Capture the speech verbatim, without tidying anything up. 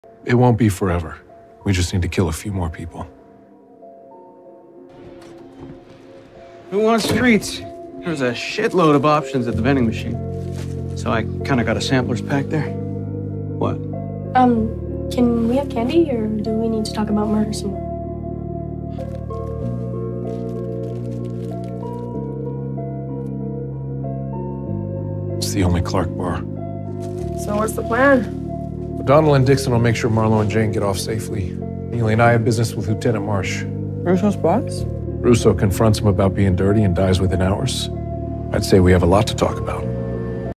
It won't be forever. We just need to kill a few more people. Who wants treats? There's a shitload of options at the vending machine. So I kind of got a sampler's pack there. What? Um, can we have candy, or do we need to talk about murder some more? It's the only Clark bar. So what's the plan? O'Donnell and Dixon will make sure Marlo and Jane get off safely. Neely and I have business with Lieutenant Marsh. Russo's boss? Russo confronts him about being dirty and dies within hours. I'd say we have a lot to talk about.